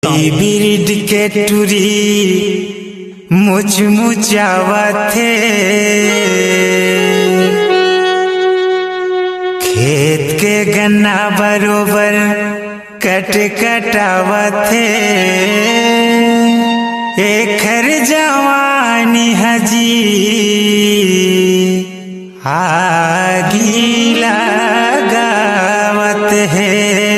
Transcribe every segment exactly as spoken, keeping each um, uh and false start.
Hybrid के टूरी मुझ मुझावत थे, खेत के गन्ना बरोबर कट कटावत थे। एखर जवानी हजी आगी लगावत है।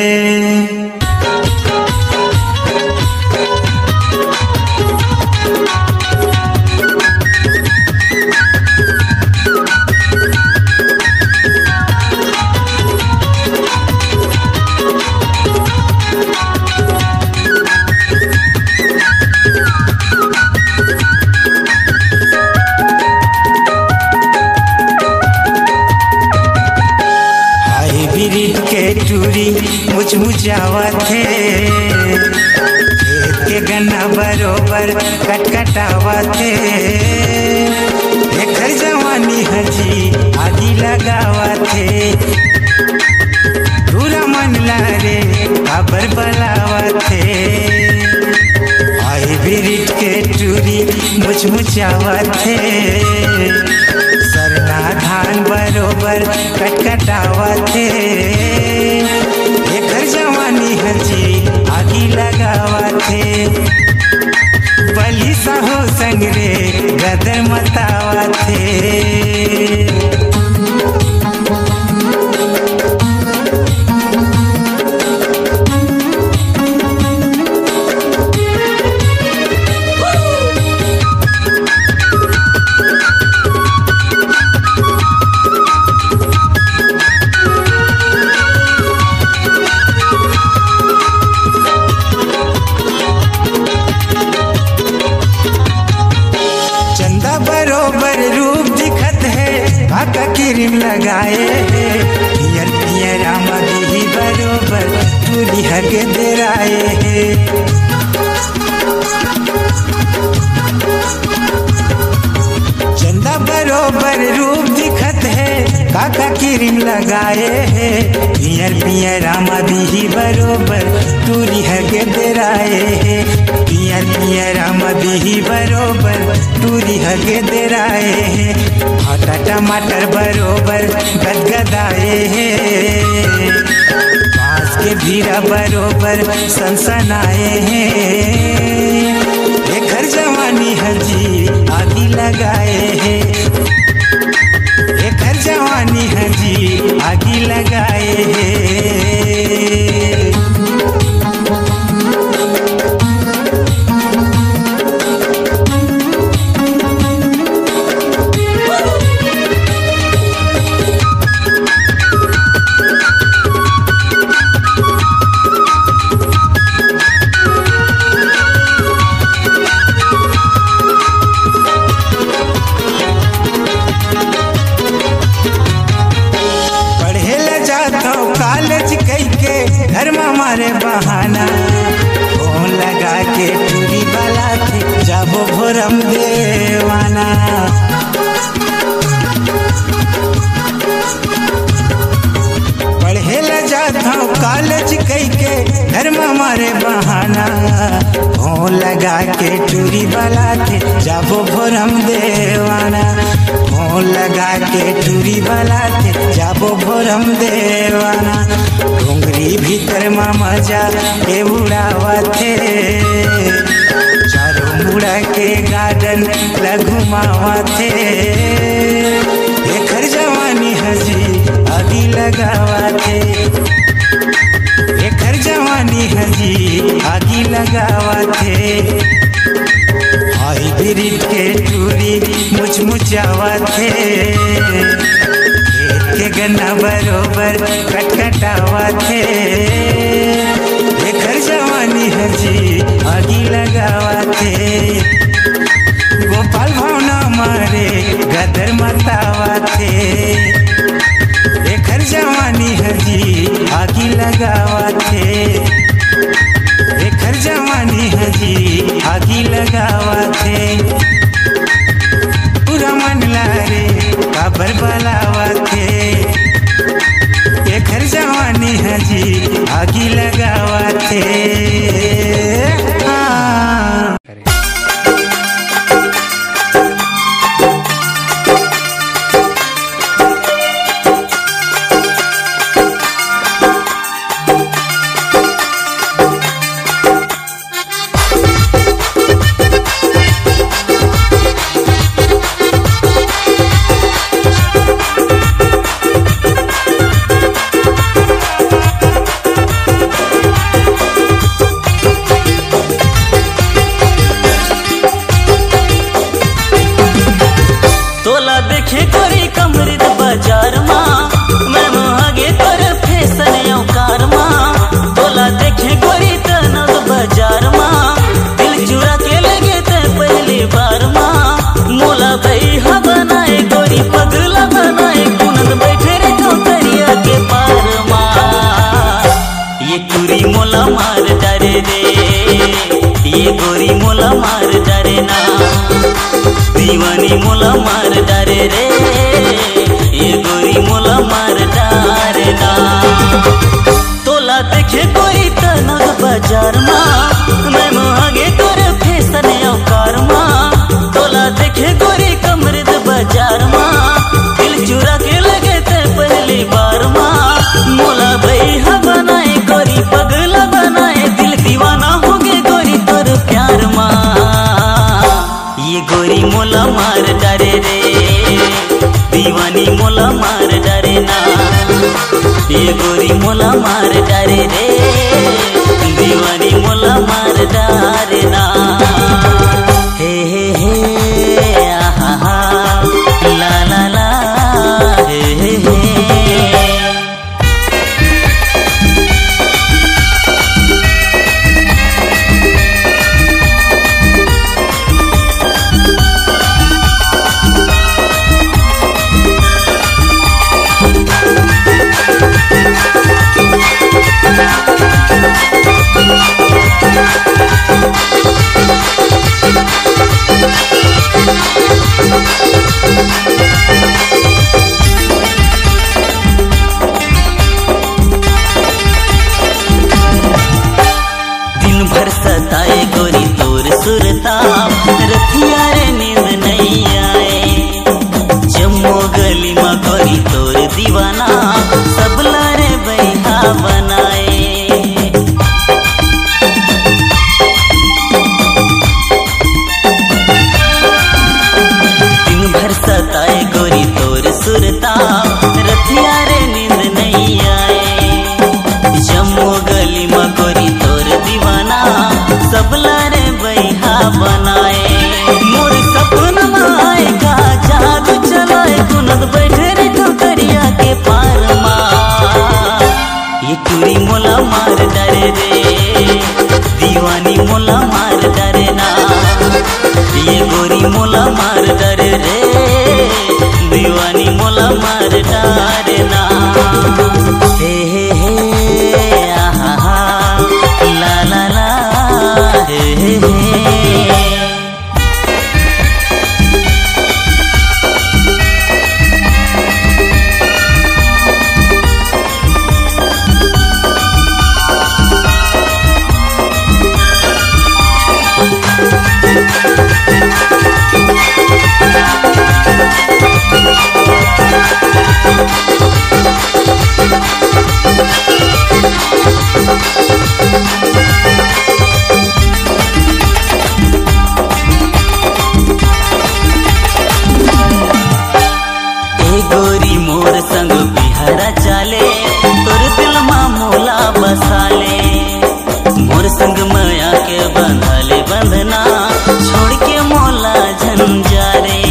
हाइब्रिड के टूरी मुझ मुझावत थे, खेत के गन्ना बरोबर कट कटावत थे। एखर जवानी हजी आगी लगावत थे। पूरा मन लारे खबर बलावत थे। हाइब्रिड के टूरी मुझ मुझावत थे, सरना धान बरोबर कटकटावत थे। एखर जवानी हजी आगी लगावत थे। बली साहो संगरे गदर मतावत थे। बरोबर रूप दिखत है, भाका क्रीम लगाए है। पियर पियर रामा भी बरोबर टूली हग देराए है। चंदा बरोबर रूप दिखत है, काका क्रीम लगाए है। पियर पियर रामा भी बरोबर टूली हग देराए है। पियर पियर रामा भी बरोबर टूरी हगे देराए हैं। आटा टमाटर बरोबर गदगदाए हैं। बांस के भीरा बरोबर सनसनाए हैं। एखर जवानी हजी आगी लगाए हैं। एखर जवानी हजी आगी लगाए हैं। कॉलेज कई के घर में हमारे बहाना, फोन लगा के टूरी वाला थे जाबो भोरम देवाना। पढ़े ला जाता हूँ कॉलेज कई के घर में हमारे बहाना, फोन लगा के टूरी वाला थे जाबो भोरम देवाना। फोन लगा के टूरी वाला थे जाबो भोरम देवाना। डोंगरी भीतर में मजा ए उड़ावत थे। चारों मुड़ा के गार्डन लगुमावत थे। एखर जवानी हजी आगी लगावत थे। एखर जवानी हजी आगी लगावत थे। हाइब्रिड के टूरी मुझ मुझावत थे। खेत के गन्ना बरोबर कटकटावत थे। एखर जवानी हजी आगी लगावत थे। गोपाल भावना मारे गदर मतावत थे। एखर जवानी हजी आगी लगावत थे। एखर जवानी हजी आगी लगावत थे। पूरा मन लारे खबर बलावत थे। एखर जवानी हजी आगी लगावत थे। मार डारे ना, दीवानी मोला मार डारे रे, ये गोरी मोला मार डारे ना। तोला देखे कोई तनक बाजार मा, मैं मोहागे तोर फैशन अवकार मा। तोला देखे गोरी कमरिद बाजार मा, दिल चुरा के लगे ते पहली बार मा। मोला भैया बनाए गोरी पगला बनाए, दिल दीवाना हो गे गोरी तोर प्यार मा। ये गोरी मोला मार डारे रे, दीवानी मोला मार डारे ना, ये गोरी मोला मार डारे रे, दीवानी मोला मार डारे ना। हे हे हे आहा हा, ला ला ला हे हे हे। दिन भर सताए गोरी तोर सुरता, रतिया रे नींद नहीं आए। जम्मू गली में गोरी तोर दीवाना, सबला रे बैहा बनाए। दिन भर सताए गोरी तोर सुरता, रतिया रे नींद नहीं आए। जम्मू गली में गोरी तोर दीवाना, सबला रे बैहा बनाए। मोर सपना में आएगा जादू चलाए, कुनद बैठे रे ठोकरिया के पार मा। ये टूरी मोला मार डारे रे, दीवानी मोला मार डारे ना, ये गोरी मोला मार डारे रे, दीवानी मोला मार डारे ना। हे हे हे आहा हा, ला ला ला हे हे हे। गोरी मोर संग बिहारा चाले, तोर दिल मा मोला बसाले। मोर संग माया के बंधाले बंधना, छोड़ के मोला झंझारे।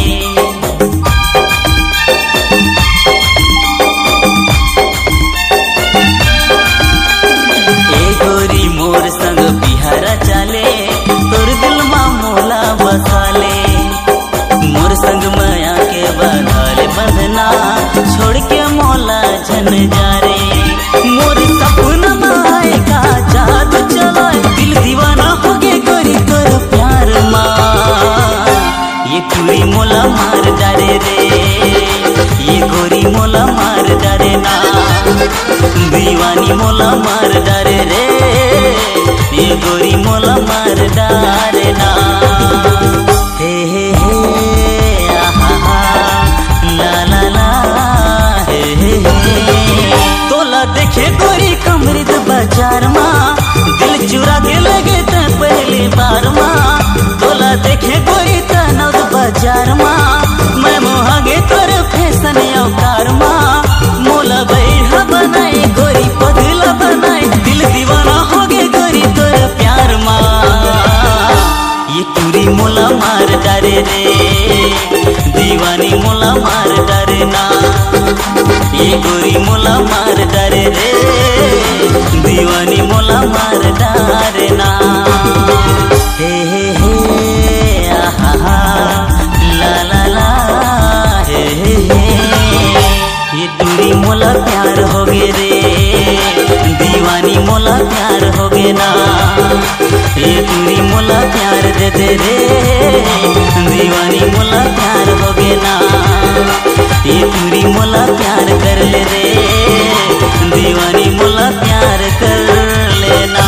ए गोरी मोर संग बिहारा चाले, तोर दिल मा मोला बसाले। मोर संग माया के बंधाले बंधना, छोड़ के मोला झन जा रे। मोर सपना में आएगा जादू चलाए, दिल दीवाना हो गे गोरी तोर प्यार मा। ये टूरी मोला मार डारे रे, ये गोरी मोला मार डारे ना, दीवानी मोला मार डारे रे, ये गोरी मोला मार डारे ना। हे हे हे आहा हा, ला ला ला हे हे हे। तोला देखे गोरी कमरिद बाजार मा, दिल चुरा के लगे ते पहली बार मा। तोला देखे गोरी तनक बाजार मा, मैं मोहागे तोर फैशन अवकार मा। मोला बैहा बनाए गोरी पगला बनाए, दिल दीवाना हो गे गोरी तोर प्यार मा। ये टूरी मोला मार डारे रे, दीवानी मोला मार डारे ना, ये गोरी मोला मार डारे रे, दीवानी मोला मार डारे ना। हे हे हे आहा हा, ला ला ला हे हे हे। ये टूरी मोला प्यार हो गे रे, दीवानी मोला प्यार हो गे ना, ये तुरी मोला प्यार दे दे रे, दीवानी मोला प्यार हो गे ना। ये तुरी मोला प्यार कर ले रे, दीवानी मोला प्यार कर लेना।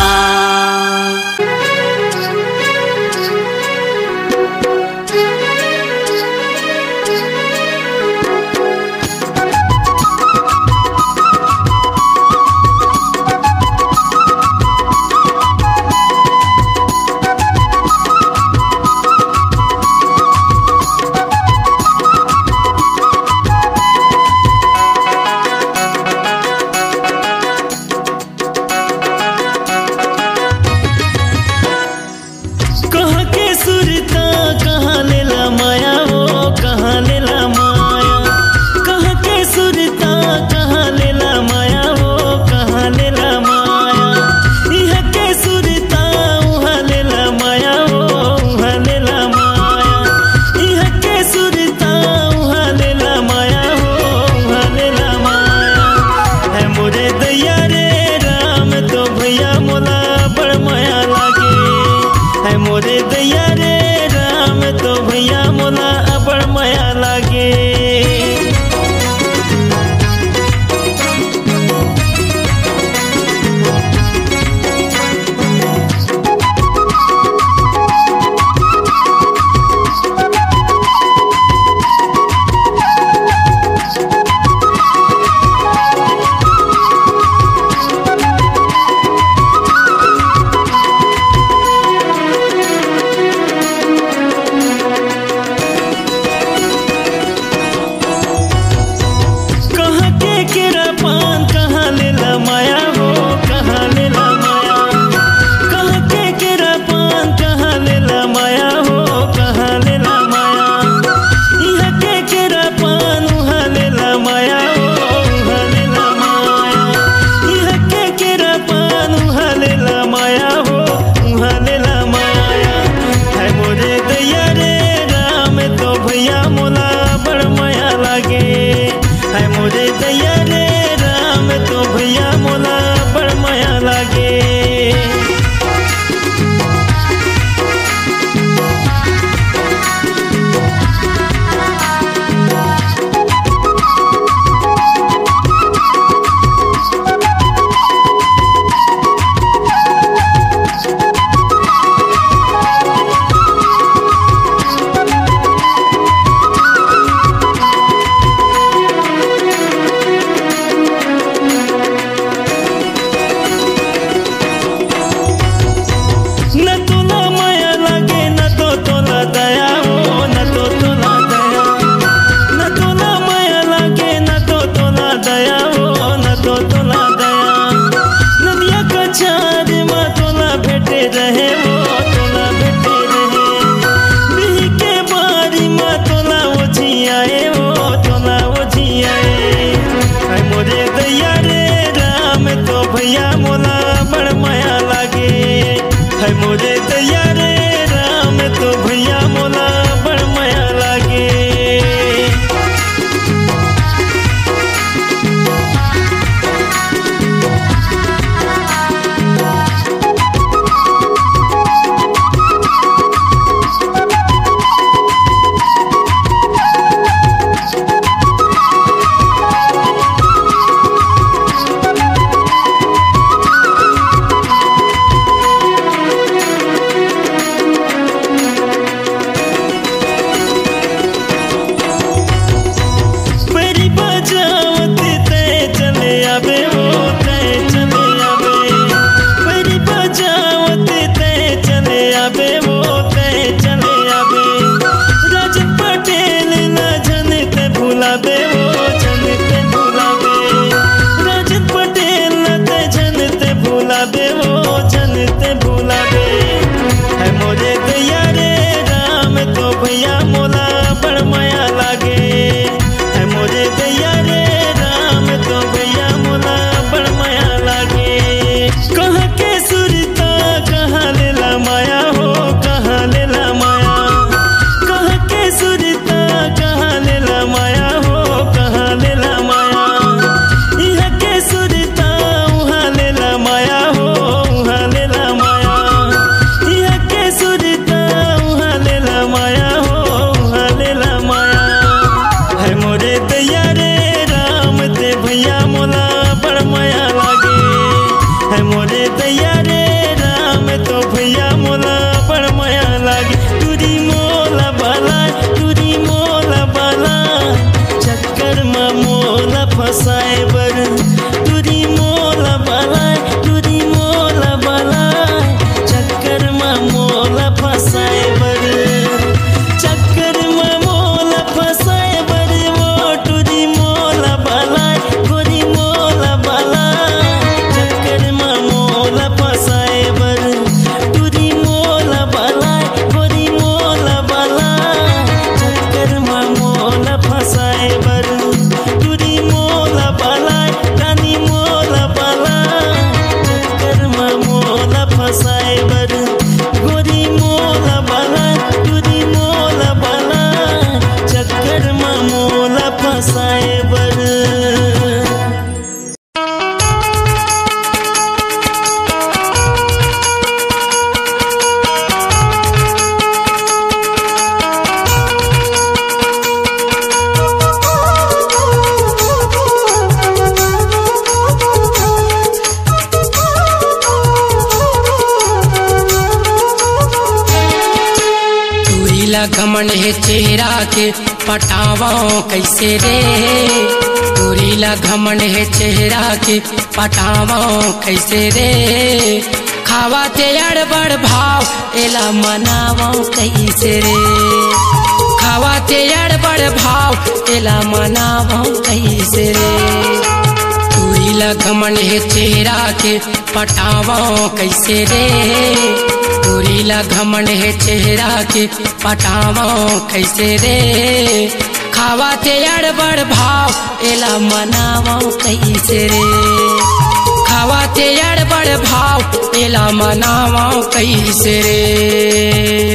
घमंड है चेहरा के पटावाओ कैसे रे, तोरी ला घमंड है चेहरा के पटावाओ कैसे रे, खावा ते अड़बड़ भाव एला मनावाओ कैसे रे, खावा ते अड़बड़ भाव एला मनावाओ कैसे रे, तोरी ला घमंड है चेहरा के पटावाओ कैसे रे, तोरी ला घमंड है चेहरा के पटावाओ कैसे रे, खावा ते अड़बड़ भाव एला मनावाओ कैसे रे, खावा ते अड़बड़ भाव एला मनावाओ कैसे रे।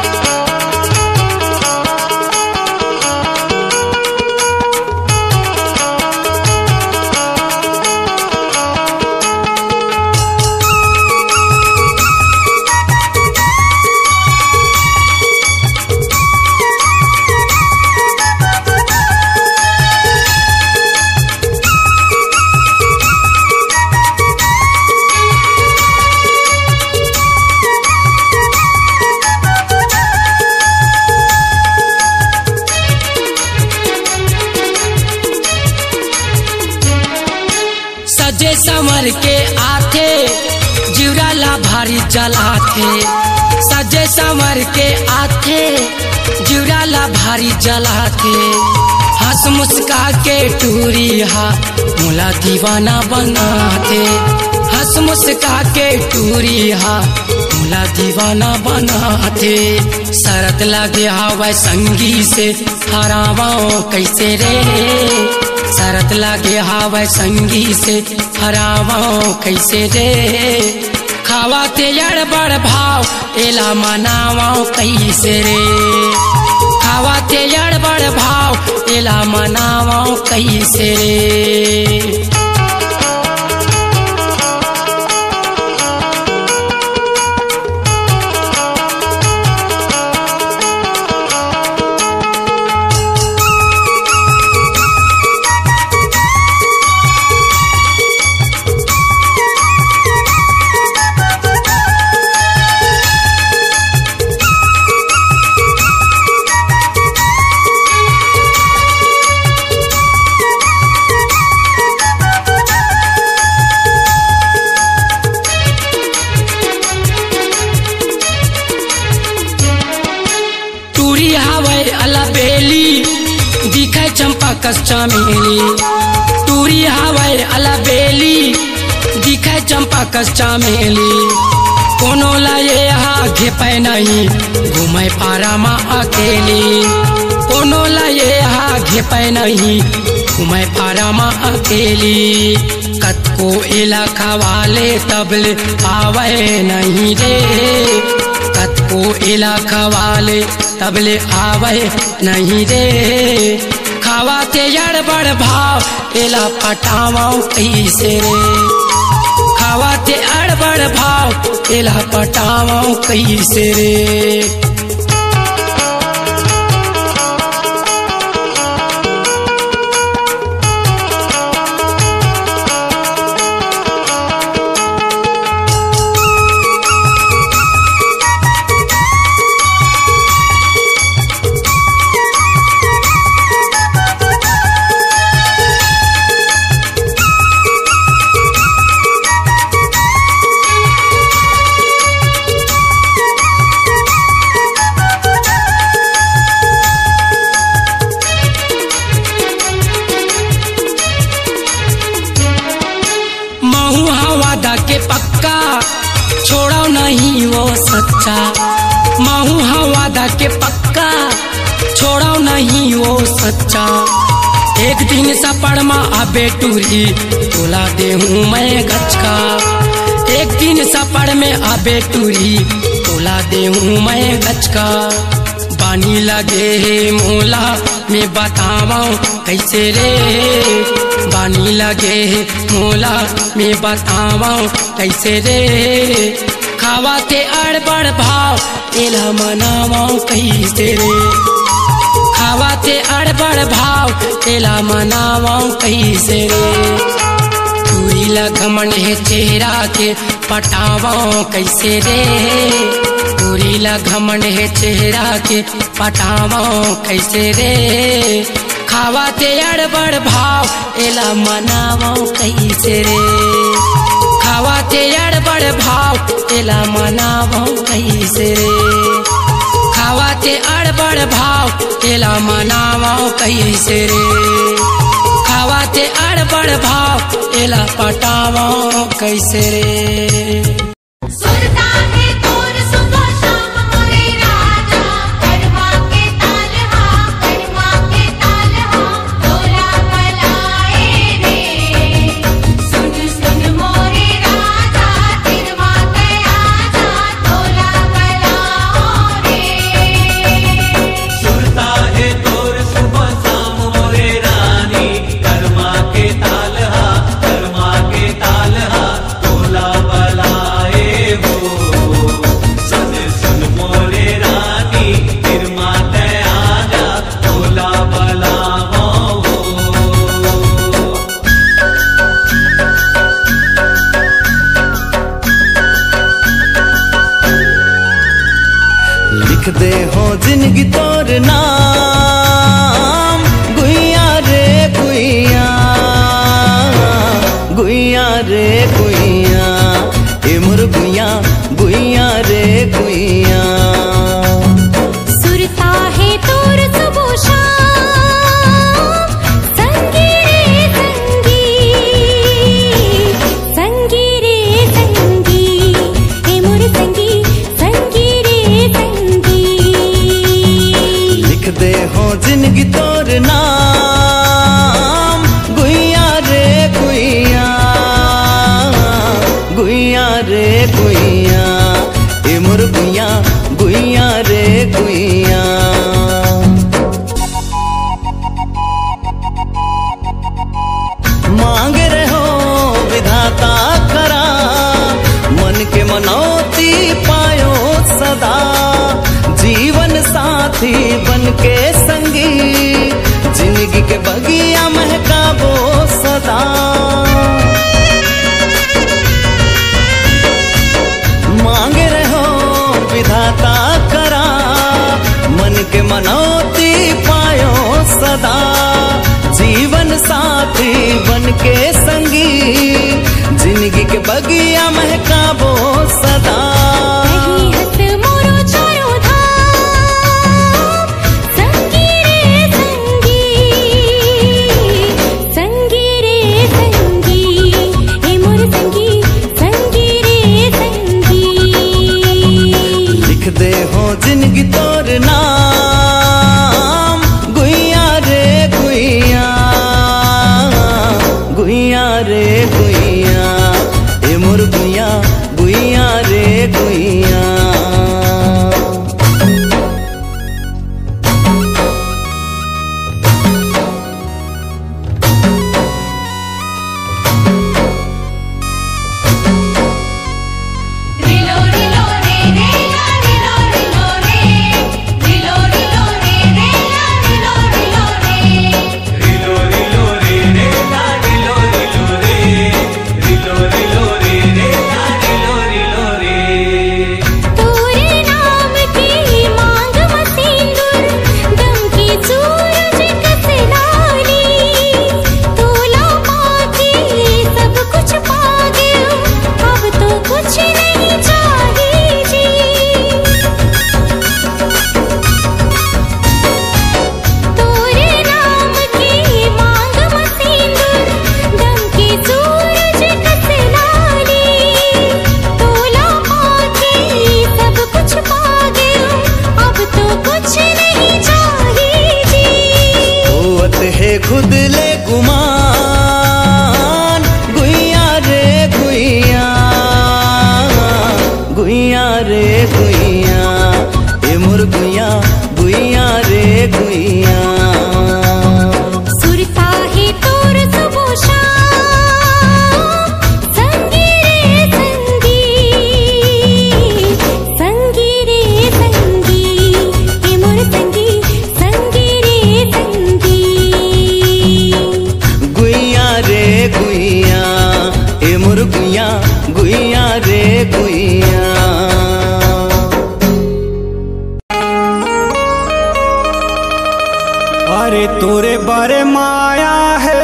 सजे संवर के आथे जिउराला भारी जलाथे, सजे संवर के आथे जिउराला भारी जलाथे, हंस मुस्का के टूरी हा मोला दीवाना बनाते, हंस मुस्का के टूरी हा मोला दीवाना बनाते, शरत लगे हवा संगी से हरावाओ कैसे रे, शरत लागे हवा संगी से हरावाओ कैसे रे, खावा ते अड़बड़ भाव एला मनावाओ कैसे रे, खावा ते अड़बड़ भाव एला मनावाओ कैसे रे। अलबेली दिखे चंपा कस चमेली, टूरी हवाई अलबेली दिखे चंपा कस चमेली, कोनो लाए हा घेपे नहीं घूमे पारा माँ अकेली, कोनो लाए हा घेपे नहीं घूमे पारा माँ अकेली, कतको इलाका वाले तबले आवे नहीं रे, कतको इलाका वाले तबले आवे नहीं रे, खावा ते अड़बड़ भाव एला पटावाओ कैसे रे, खावा ते अड़बड़ भाव एला पटावाओ कैसे रे। वादा के पक्का छोड़ो नहीं वो सच्चा, महू हाँ वादा के पक्का छोड़ो नहीं वो सच्चा, एक दिन सपड़ माँ आबे टूरी तोला दे हूँ मैं गचका, एक दिन सपड़ में आबे टूरी तोला दे हूँ मैं गचका, पानी लगे है मोला में बतावाओ कैसे रे, पानी लगे है मोला में बतावाओ कैसे रे, खावा ते अड़बड़ भाव एला मनावाओ कैसे रे, खावा ते अड़बड़ भाव एला मनावाओ कैसे रे, तूरी ला घमंड है चेहरा के पटावाओ कैसे रे, तूरी ला करेला घमंड है चेहरा के पटावा कैसे रे। खावा ते अड़बड़ भाव एला मनावा कैसे रे। खावा ते अड़बड़ भाव एला मनावा कैसे रे। खावा ते अड़बड़ भाव एला मनावा कैसे रे। खावा ते अड़बड़ भाव एला पटावा कैसे रे। दे हो जिंदगी तोर नाम गुइया रे गुइया गुइया रे गुइया ए मोर गुइया गुइया रे गुइया। सुरता है तोर सुबह शाम संगी रे संगी संगी रे संगी ए मोर संगी संगी रे संगी। दे हो जिंदगी तोर नाम गुइया रे गुइया गुइया रे गुइया ए मोर गुइया गुइया रे गुइया। मांग रहे हो विधाता करा मन के मनौती पायो सदा। जीवन साथी बन के संगी जिंदगी के बगिया महकाबो सदा। मांग रहे हो विधाता करा मन के मनौती पायो सदा। जीवन साथी बन के संगी जिंदगी के बगिया महकाबो सदा। दे हो जिंदगी तोर नाम गुइया रे गुइया गुइया रे गुइया ए मोर गुइया गुइया रे गुइया। रिलो रिलो रे रे ला रिलो रिलो रे अरे तोरे बारे माया है,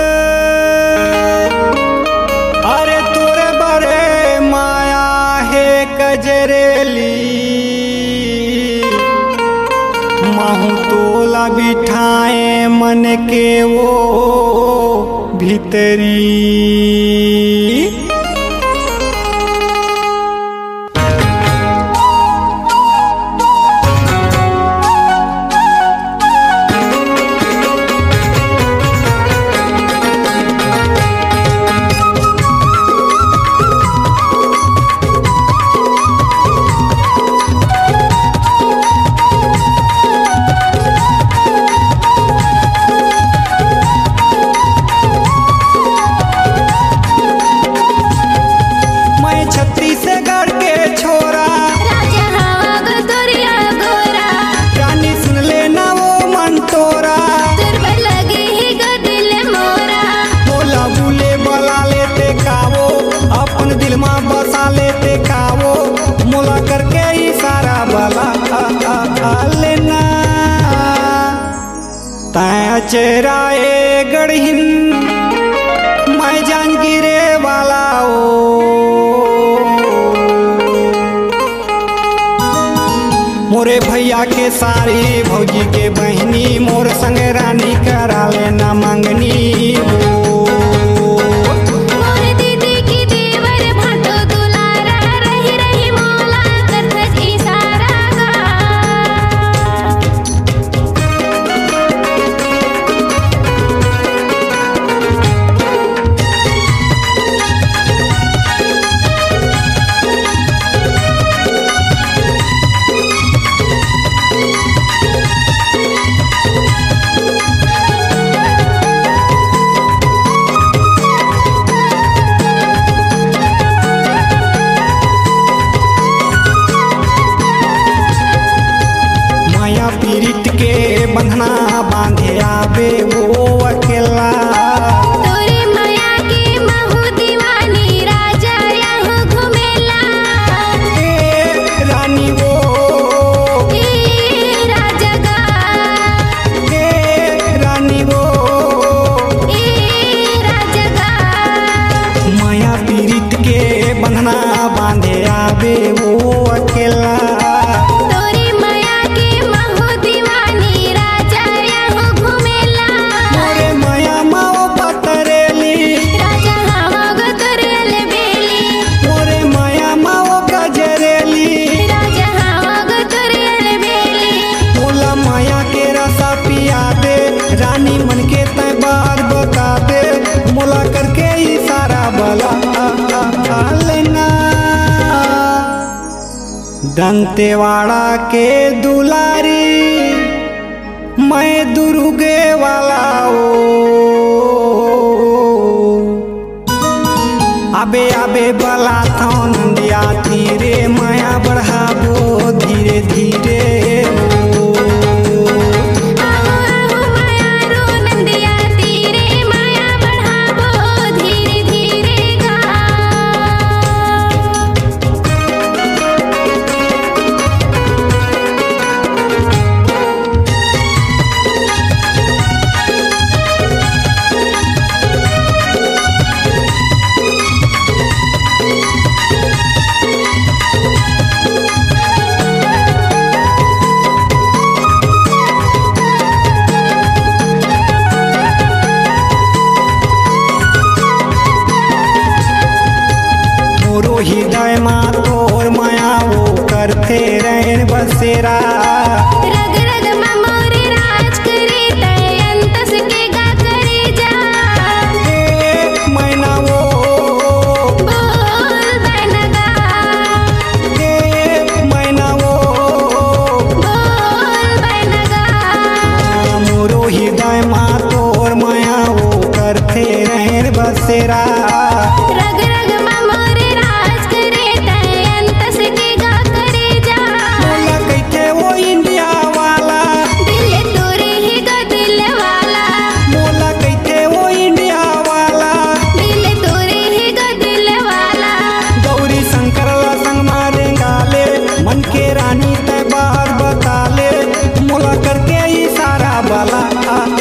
अरे तोरे बारे माया है कजरेली, माहू तोला बिठाए मन के वो भीतरी। चेराए गढ़िन मैं जान गिरे वाला ओ, मोरे भैया के सारी भौजी के बहनी मोर संग रानी करा लेना मंगनी हो। पीरित के बंधना बांधे आवे वो अकेला, तोरे माया के महू दीवानी राजा यहाँ घुमेला। ए रानी वो ए राजा गा, ए रानी वो ए राजा गा। माया पीरित के बंधना बांधे आवे वो अकेला, रानी मन के तय बार बता दे मोला करके इशारा बला लेना। दंतेवाड़ा के दुलारी मैं दुर्गे वाला ओ, आबे आबे बला था नंदिया तीरे माया बढ़ाबो धीरे धीरे हृदय माँ तोर माया वो करते रहन बसेरा, रग रग माँ मोरे राज करे तय अंतस के गा करे जा। ए मैना वो बोल बैनगा, ए मैना वो बोल बैनगा। मोरो हृदय माँ तोर माया वो करते रहन बसेरा, रग रग माँ मोरे राज करे तय अंतस के गा करे जा। मोला कैथे वो इंडिया वाला, दिल तोरे ही गा दिल वाला, मोला कैथे वो इंडिया वाला, दिल तोरे ही गा दिल वाला। गौरी शंकर ला संग मारेंगा ले मन के रानी तय बार बता ले मोला करके इशारा वाला।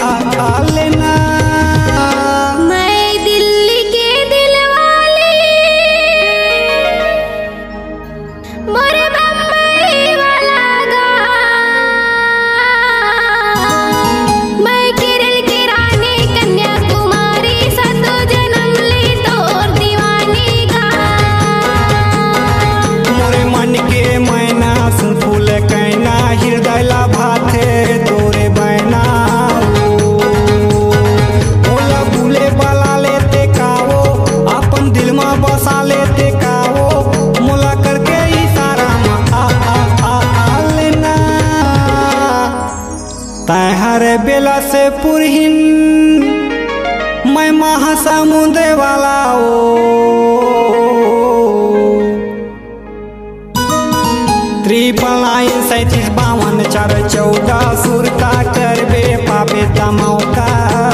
रे बेला से पुरहिन मैं महासमुंदर वाला ओ ट्रिपल नाइन सैतीस बावन चार चौदह सुर का करबे पापे तमौका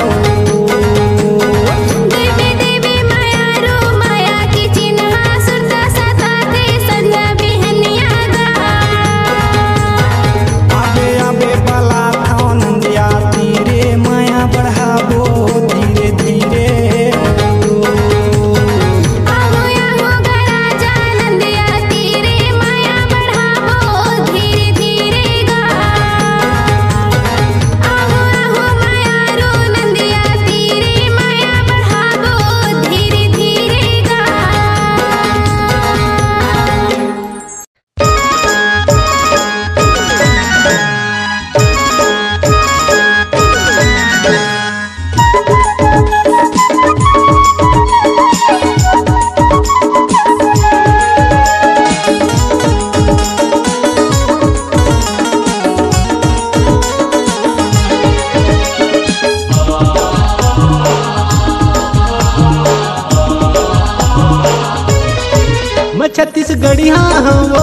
छत्तीसगढ़ी हाँ हो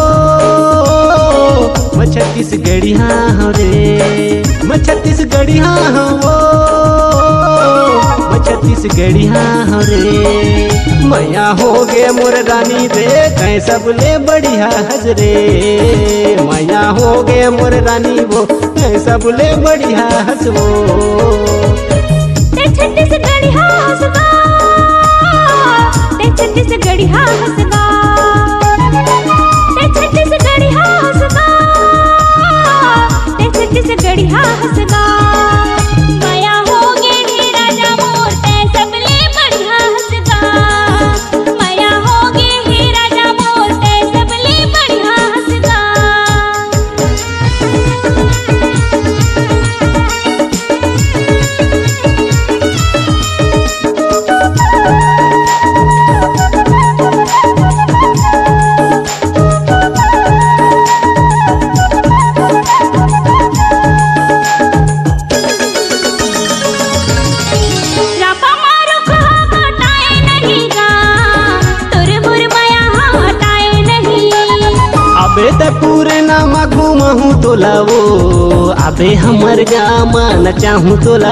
मैं छत्तीसगढ़ी हाँ हो रे मैं छत्तीसगढ़ी हाँ हो मैं छत्तीसगढ़ी हाँ हो रे मैया हो गे मोर रानी रे कहीं सब ले बढ़िया हंस रे मैया हो गे मोर रानी वो कहीं सब ले बढ़िया हंस वो छत्तीसगढ़ी हाँ हंसगा छत्तीसगढ़ी हाँ हंसगा छत्तीसगढ़ी हाँ हंसगा छत्तीसगढ़ी हाँ हंसगा माया हो गे ढेरा जा मोर ते सबले बढ़िया हंसगा माया हो गे ढेरा जा मोर ते सबले बढ़िया हंसगा पूरे नामा घूमहू तोला वो अबे हमर गामा न चाहूँ तोला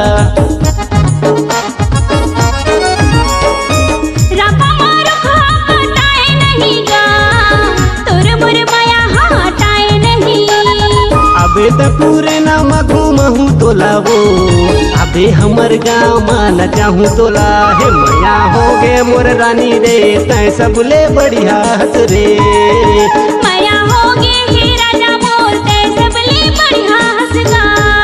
अबे त पूरे नामा घूमहू तोला वो अबे हमर गामा न चाहूँ तोला हे मैया हो गे मोर रानी रे तै सबले बढ़िया हंस रे माया हो गे हे राजा मोर ते सबले बढ़िया हंसगा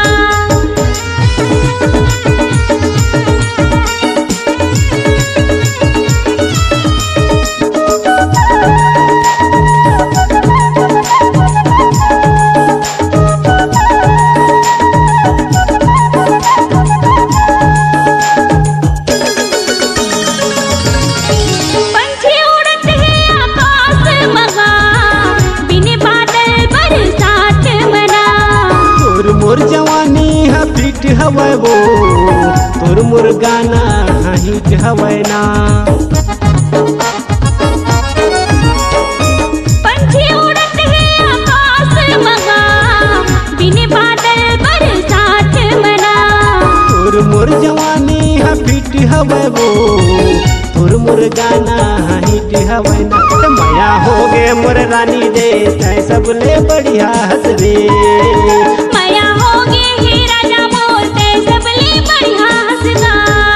मोर जवानी हा पीठ हवै वो तोर मोर गाना हिट हवै ना पंछी उड़त है आकाश मगा बिन बादल बरसात मना तोर मोर जवानी हा पीठ हवै वो तोर मोर गाना हिट हवै ना माया हो गे मोर रानी रे तै सबले बढ़िया हंस रे माया हो गे हे राजा मोर ते सबले बढ़िया हंसगा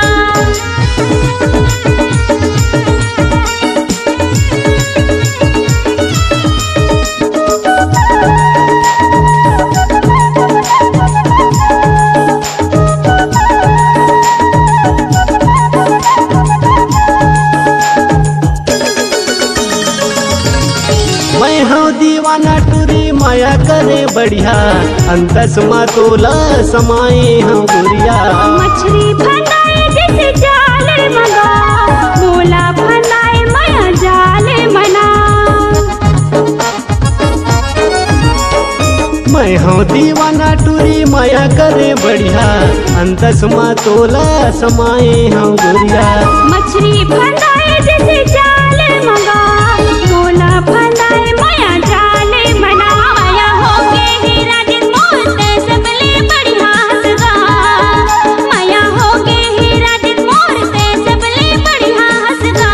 मैं हूँ दीवाना टूरी माया करे बढ़िया अंतस मा तोला समाए हम गुरिया मछली फनाए जैसे जाल मगा मोला फनाए माया जाल मना मैं हूँ दीवाना टूरी माया करे बढ़िया अंतस मा तोला समाए हूँ गुरिया। मछली फंदाए जैसे जाल मंगा मोला फंदाए माया जाल मना। माया होगे हीरा जिस मोल ते सबले बढ़िया हंसगा। माया होगे हीरा जिस मोल ते सबले बढ़िया हंसगा।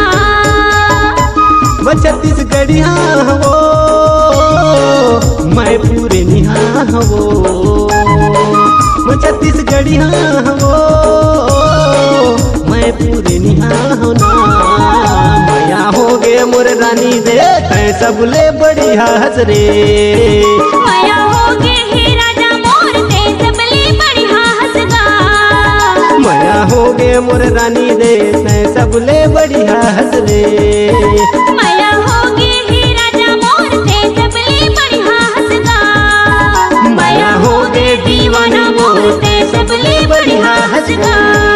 वो छत्तीसगढ़िया वो मैं पूरे निहा वो वो छत्तीसगढ़िया वो मैं पूरे निहा हो ना। माया होगे मोर रानी दे तै सबले बढ़िया हंस रे। माया होगे हीरा जा मोर ते सबले बढ़िया हंसगा। माया होगे मोर रानी दे तै सबले बढ़िया हंस रे। माया होगे हीरा जा मोर ते सबले बढ़िया हंसगा। माया होगे दीवाना मोर ते सबले बढ़िया हंसगा।